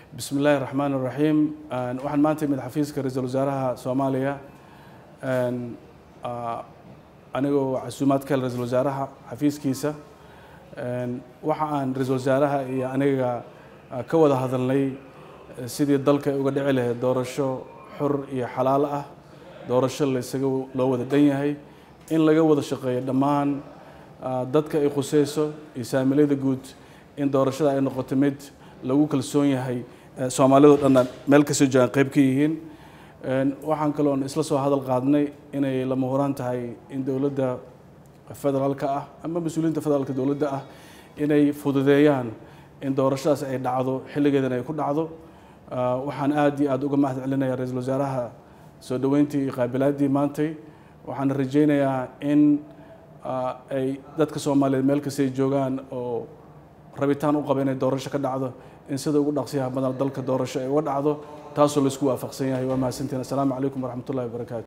بسم الله الرحمن الرحيم. waxaan maanta mid xafiiska ra'iisul wasaaraha Soomaaliya anigoo casuumaad ka ra'iisul wasaaraha xafiiskiisa waxa aan ra'iisul wasaaraha iyo aniga ka wada hadalnay sidii dalka uga dhici lahayd doorasho xor iyo xalaal ah, doorasho la isaga loo wada dhan yahay, in laga wada shaqeeyo dhammaan dadka ay khusayso iyo saamilada guud in doorashada ay noqoto mid lagu kalsoon yahay Soomaalidu dhan meel ka soo jaan qayb ka yihiin. waxaan kaloo isla soo hadal qaadnay inay lama horaan tahay in dawladda federaalka ah ama mas'uuliyiinta federaalka dawladda ah inay fududeeyaan in doorashadaas ay dhacdo xilligeedana ay ku dhacdo. waxaan aad iyo aad uga mahad celinayaa ra'iisul wasaaraha soo dhaweyntii iyo qaabilaadii maantay. waxaan rajaynayaa in ay dadka Soomaaliyeed meel kasta ay joogaan oo rabitaan u qaba inay doorasho ka dhacdo in sida ugu dhaqsiyaha badan dalka doorasho ay uga dhacdo taasoo la isku waafaqsan yahay. waa mahadsantiin. Assalaamu calaykum waraxmatullaahi wabarakaatu.